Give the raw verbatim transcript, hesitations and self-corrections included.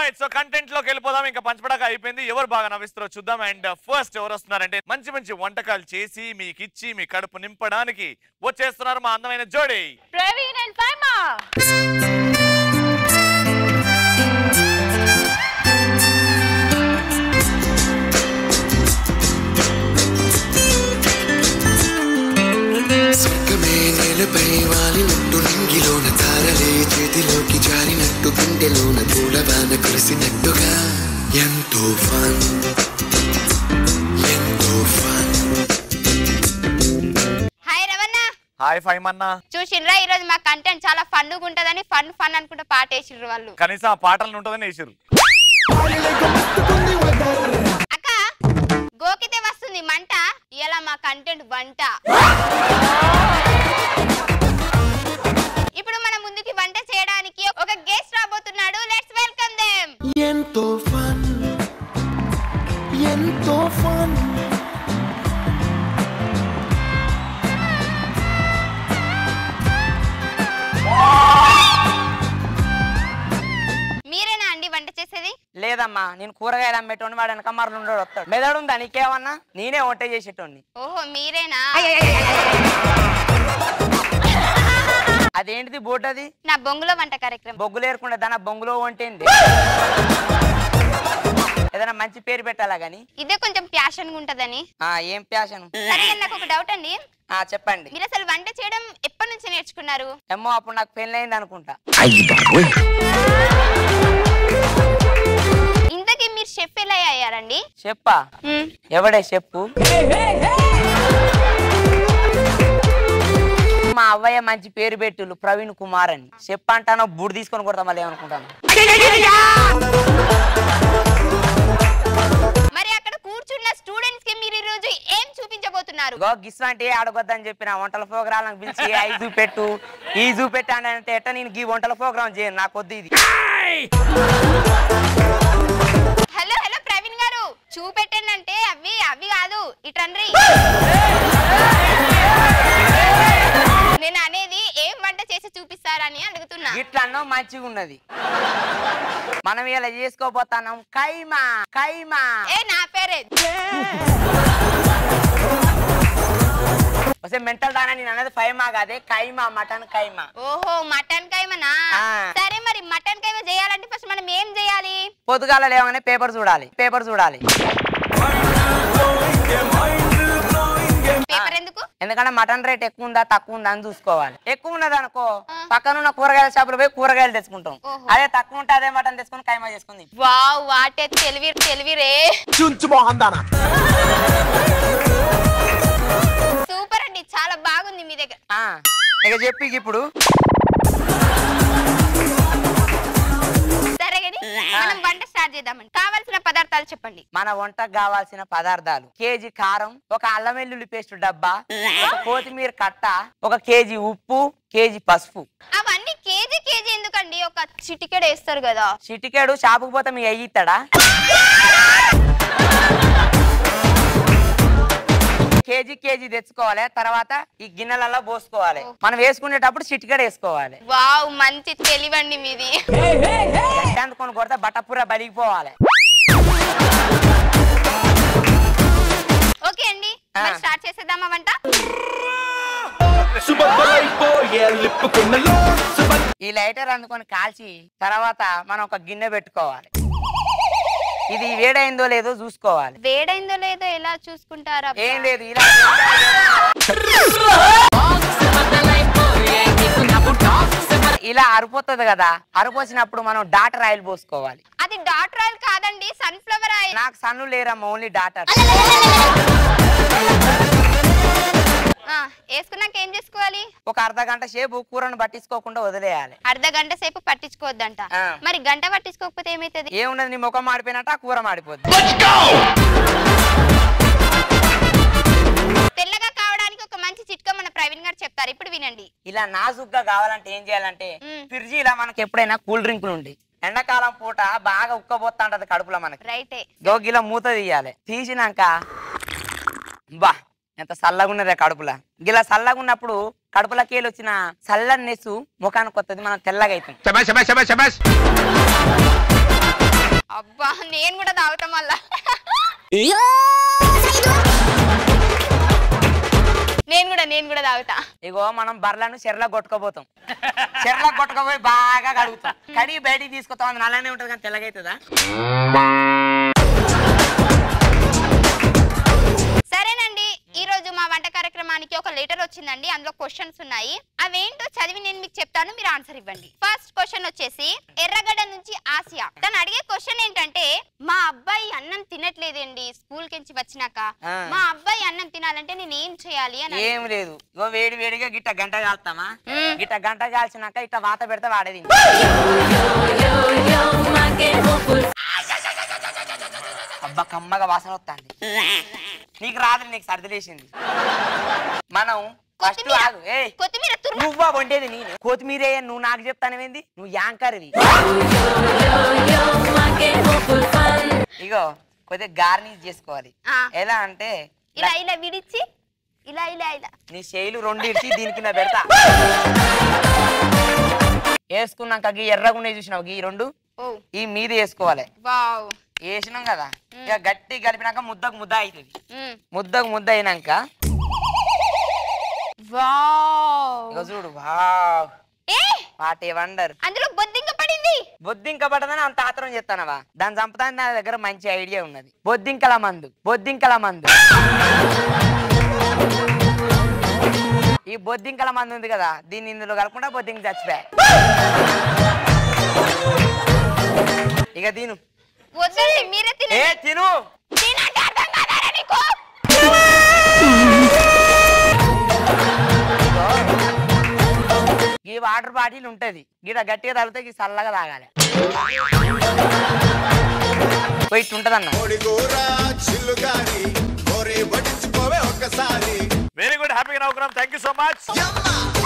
Right so content లోకి వెళ్ళిపోదాం. ఇంకా పంచపడాక అయిపోయింది. ఎవరు బాగా నవ్విస్తారో చూద్దాం. అండ్ ఫస్ట్ ఎవరు వస్తున్నారంటే మంచి మంచి వంటకాలు చేసి మీకు ఇచ్చి మీ కడుపు నింపడానికి వచ్చేస్తున్నారు మా అందమైన జోడి ప్రవీణ్ అండ్ ఫైమా. స్వర్గమే నేలపై వాలినట్టు నింగిలోన తారలే చేతిలోకి జారినట్టు గుండెలోన పూలవాన కురిసినట్టుగా ఎంతో ఫన్ ఎంతో ఫన్. హాయ్ రవణ. హాయ్ ఫైమన్న. చూసిండ్రా ఈ రోజు మా కంటెంట్ చాలా ఫన్ గా ఉంటదని ఫన్ ఫన్ అనుకుంటే పాట వేసిర్రు వాళ్ళు. కనీసం ఆ పాటలు ఉంటుందని వేసిర్రు. అక్క గోకితే వస్తుంది మంట, ఇలా మా కంటెంట్ వంట. ఇప్పుడు మన ముందుకి వంట చేయడానికి ఒక గెస్ట్ రాబోతున్నాడు. Let's welcome them. ఎంతో ఫన్ ఎంతో ఫన్. మీరేనా అండి వంట చేసేది? లేదమ్మా, నేను కూరగాయలు అమ్మేటోని వాడు వెనక మరలు ఉండడు వస్తాడు. మెదడుందా నీకేమన్నా? నేనే వంట చేసేటోని. ఓహో మీరేనా? అదేంటిది బోట్? అది నా బొంగులో వంట కార్యక్రమం. బొగ్గులు ఏరుకుంటే దాని బొంగులో వంటేంది? ఏదైనా మంచి పేరు పెట్టాలా గాని. ఇదే కొంచెం ప్యాషన్ గా ఉంటదని. ఆ ఏం ప్యాషన్? సరే నాకు ఒక డౌట్ అండి. ఆ చెప్పండి. మీరు అసలు వంట చేయడం ఎప్పటి నుంచి నేర్చుకున్నారు? ఏమో అప్పుడు నాకు పెళ్ళయింది అనుకుంటా. ఇంతకీ మీరు షెఫ్ ఎలా అయ్యారండి? చెప్పా? ఎవడే చెప్పు? మా అవ్వయ్య మంచి పేరు పెట్టులు ప్రవీణ్ కుమార్ అని. చెప్పంటానో బూడి తీసుకొని కొడతా మళ్ళీ ఏమనుకుంటాను. మరి అక్కడ కూర్చున్న స్టూడెంట్స్ కి మీరు ఈ రోజు ఏం చూపించబోతున్నారు? గిస్లాంటి ఆడగొద్దని చెప్పిన వంటల ప్రోగ్రాం పిలిచి ఐ చూపెట్టు ఈ చూపెట్టు అంటే ఎట్ట నేను ఈ వంటల ప్రోగ్రాం చేయను, నాకు వద్దు ఇది. హలో హలో ప్రవీణ్ గారు, చూపెట్టండి అంటే అవి అవి కాదు, ఇటండ్రి. నేను అనేది ఏం వంట చేసి చూపిస్తారని అడుగుతున్నా. ఇట్లా అన్నో మంచిగా ఉన్నది. మనం ఇలా చేసుకోబోతాం కైమా కైమా. ఏ నా పేరే వస్తే మెంటల్ దానా, నేను అనేది ఫైమా కాదే కైమా, మటన్ కైమా. ఓహో మటన్ కైమనా? సరే మరి మటన్ కైమా చేయాలంటే ఫస్ట్ మనం ఏం చేయాలి? పొద్దుగాల లేవగానే పేపర్ చూడాలి. పేపర్ చూడాలి పేపర్ ఎందుకు? ఎందుకంటే మటన్ రేట్ ఎక్కువ ఉందా తక్కువ ఉందా అని చూసుకోవాలి. ఎక్కువ ఉన్నది అనుకో పక్కనున్న కూరగాయల షాపులో పోయి కూరగాయలు తెచ్చుకుంటాం. అదే తక్కువ ఉంటే అదే మటన్ తెచ్చుకుని కైమా చేసుకుంది. వావ్ వాటే తెలివి తెలివిరే. సూపర్ అండి, చాలా బాగుంది మీ దగ్గర. ఇక చెప్పి ఇప్పుడు సరే కానీ మనం వంట స్టార్ట్ చేద్దామండి. కావాల్సిన పదార్థాలు చెప్పండి. మన వంటకు కావాల్సిన పదార్థాలు: కేజీ కారం, ఒక అల్లం వెల్లుల్లి పేస్ట్ డబ్బా, ఒక కొత్తిమీర కట్ట, ఒక కేజీ ఉప్పు, కేజీ పసుపు. అవన్నీ కేజీ కేజీ ఎందుకండి? ఒక చిటికెడు వేస్తారు కదా. చిటికెడు షాపుకు పోతే మీ అయ్యి ఇస్తాడా? కేజీ కేజీ తెచ్చుకోవాలి. తర్వాత ఈ గిన్నెలలో పోసుకోవాలి. మనం వేసుకునేటప్పుడు చిటికెడు వేసుకోవాలి. వావ్ మంచి తెలివండి మీది. అందుకొని కొడితే బట్టపూర బలిగిపోవాలి. ఓకే అండి, మరి స్టార్ట్ చేసేద్దామా వంట? ఈ లైటర్ అందుకొని కాల్చి తర్వాత మనం ఒక గిన్నె పెట్టుకోవాలి. ఇది వేడైందో లేదో చూసుకోవాలి. వేడైందో లేదో ఎలా చూసుకుంటారా? ఏం లేదు, ఇలా ఇలా అరిపోతుంది కదా. అరిపోసినప్పుడు మనం డాటర్ ఆయిల్ పోసుకోవాలి. అది డాటర్ ఆయిల్ కాదండి, సన్ఫ్లవర్ ఆయిల్. నాకు సన్ను లేరమ్మా, ఓన్లీ డాటర్. వేసుకున్నాక ఏం చేసుకోవాలి? ఒక అర్ధ గంట సేపు కూరను పట్టించుకోకుండా వదిలేయాలి. అర్ధ గంట సేపు పట్టించుకోవద్దంట. మరి గంట పట్టించుకోకపోతే ఏమైతుంది? ఏమున్నది, నీ ముఖం మాడిపోయినట్టు ఆ కూర మాడిపోద్ది. తెల్లగా కావడానికి ఒక మంచి చిట్కా మన ప్రవీణ్ గారు చెప్తారు, ఇప్పుడు వినండి. ఇలా నాజుగ్గా కావాలంటే ఏం చేయాలంటే ఫ్రిడ్జ్ ఇలా మనకి ఎప్పుడైనా కూల్ డ్రింకులు ఉండి ఎండాకాలం పూట బాగా ఉక్కబోతా ఉంటది కడుపులో మనకి. రైటే. గోగిలా మూత తీయాలి. తీసినాక బా ఎంత చల్లగా ఉన్నదే కడుపులా. గిలా చల్లగా ఉన్నప్పుడు కడుపులకి వెళ్ళి వచ్చిన చల్లని నెసు ముఖానికి వస్తుంది, మనం తెల్లగా అవుతాం. అబ్బా నేను కూడా తాగుతా మళ్ళా నేను కూడా నేను కూడా తాగుతా. ఇగో మనం బర్లను చెర్ల కొట్టుకోపోతాం, చెర్ల కొట్టుకోపోయి బాగా కడుగుతాం, కడిగి బయటికి తీసుకొస్తాం. అది నల్లనే ఉంటది కానీ తెల్లగైతుందా? సరేనండి, ఈ రోజు మా వంట కార్యక్రమానికి ఒక లెటర్ వచ్చిందండి. అందులో క్వశ్చన్స్ ఉన్నాయి. అవేంటో చదివి నేను మీకు చెప్తాను, మీరు ఆన్సర్ ఇవ్వండి. ఫస్ట్ క్వశ్చన్ వచ్చేసి ఎర్రగడ్డ నుంచి ఆసియా. తను అడిగే క్వశ్చన్ ఏంటంటే, మా అబ్బాయి అన్నం తినట్లేదండి స్కూల్ కించి వచ్చినాక, మా అబ్బాయి అన్నం తినాలంటే నేను ఏం చేయాలి అని. ఏం లేదు, ఇగో వేడి వేడిగా గిట్ట గంట కాల్తామా, గిట్ట గంట కాల్చినాక ఇట్ట వాత పెడితే వాడేది. అబ్బా కమ్మగా వాసన వస్తుంది. నీకు రాదు, నీకు సర్ది లేసింది. మనం ఫస్ట్ ఆగు. ఏ నువ్వా వండేది? నేను కొత్తిమీర నువ్వు నాకు చెప్తానేంది? నువ్వు యాంకర్వి. ఇగో కొద్దిగా గార్నిష్ చేసుకోవాలి. ఎలా అంటే ఇలా ఇలా విడిచి ఇలా ఇలా ఇలా నీ చేయిలు రెండు ఇచ్చి దీనికి నా పెడతా. వేసుకున్నాక గీ ఎర్రగుండే చూసినావు, గీ రెండు ఈ మీద వేసుకోవాలి. వేసినాం కదా, ఇక గట్టి కలిపినాక ముద్దకు ముద్ద అవుతుంది. ముద్దకు ముద్ద అయినాక ఇక చూడు, వాట్ ఏ వండర్. అందులో బొద్దింక పడింది. బొద్దింక పడదని అంత ఆత్రం చెప్తానవా? దాన్ని చంపుతాను. నా దగ్గర మంచి ఐడియా ఉన్నది. బొద్దింకల మందు, బొద్దింకల మందు. ఈ బొద్దింకల మందు ఉంది కదా, దీన్ని ఇందులో కలుపుకుంటా బొద్దింక చచ్చిపోయా. ఇక తిను. మీరే ఏ తిను. ఈ వాటర్ బాటిల్ ఉంటది, గిడ గట్టిగా తగిలితే ఈ చల్లగా తాగాలి. పోయి ఉంటదన్న. వెరీ గుడ్, హ్యాపీగా నవ్వుకున్నాం. Thank you so much.